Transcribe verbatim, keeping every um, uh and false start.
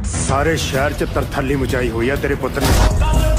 ਸਾਰੇ ਸ਼ਹਿਰ 'ਚ ਤਰਥੱਲੀ ਮਚਾਈ ਹੋਈ ਆ ਤੇਰੇ ਪੁੱਤ ਨੇ।